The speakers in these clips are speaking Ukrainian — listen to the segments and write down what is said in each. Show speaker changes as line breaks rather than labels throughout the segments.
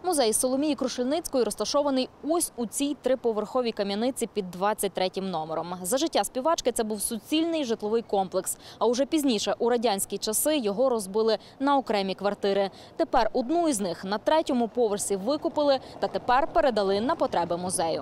Музей Соломії Крушельницької розташований ось у цій триповерховій кам'яниці під 23-м номером. За життя співачки це був суцільний житловий комплекс. А уже пізніше, у радянські часи, його розбили на окремі квартири. Тепер одну із них на 3-му поверсі викупили та тепер передали на потреби музею.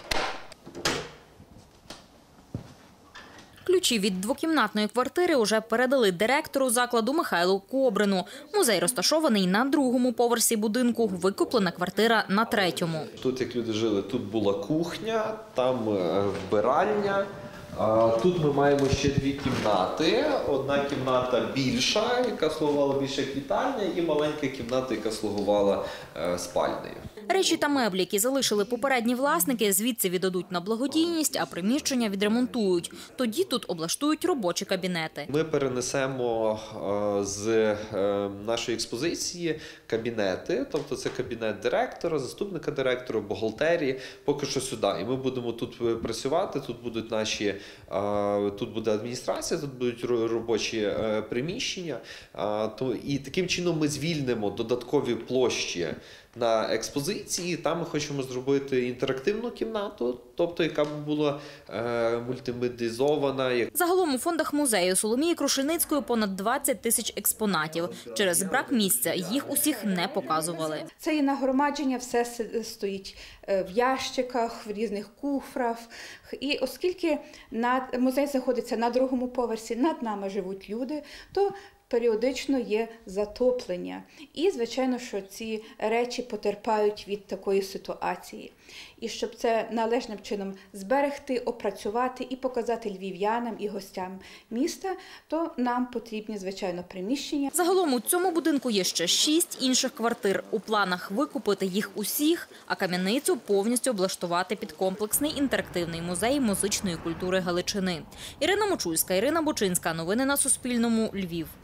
Ключі від двокімнатної квартири уже передали директору закладу Михайлу Кобрину. Музей розташований на 2-му поверсі будинку, викуплена квартира на 3-му.
Тут, як люди жили, тут була кухня, там вбиральня. Тут ми маємо ще 2 кімнати. Одна кімната більша, яка слугувала більше як вітальня, і маленька кімната, яка слугувала спальнею.
Речі та меблі, які залишили попередні власники, звідси віддадуть на благодійність, а приміщення відремонтують. Тоді тут облаштують робочі кабінети.
Ми перенесемо з нашої експозиції кабінети, тобто це кабінет директора, заступника директора, бухгалтерії, поки що сюди. І ми будемо тут працювати, тут будуть тут буде адміністрація, тут будуть робочі приміщення. І таким чином ми звільнимо додаткові площі на експозиції. Там ми хочемо зробити інтерактивну кімнату, тобто яка б була мультимедізована.
Загалом у фондах музею Соломії Крушельницької понад 20 тисяч експонатів. Через брак місця їх усіх не показували.
Це і нагромадження, все стоїть в ящиках, в різних куфрах. І оскільки музей знаходиться на 2-му поверсі, над нами живуть люди, то періодично є затоплення. І, звичайно, що ці речі потерпають від такої ситуації. І щоб це належним чином зберегти, опрацювати і показати львів'янам і гостям міста, то нам потрібні, звичайно, приміщення.
Загалом у цьому будинку є ще 6 інших квартир. У планах викупити їх усіх, а кам'яницю повністю облаштувати під комплексний інтерактивний музей музичної культури Галичини. Ірина Мочульська, Ірина Бочинська. Новини на Суспільному. Львів.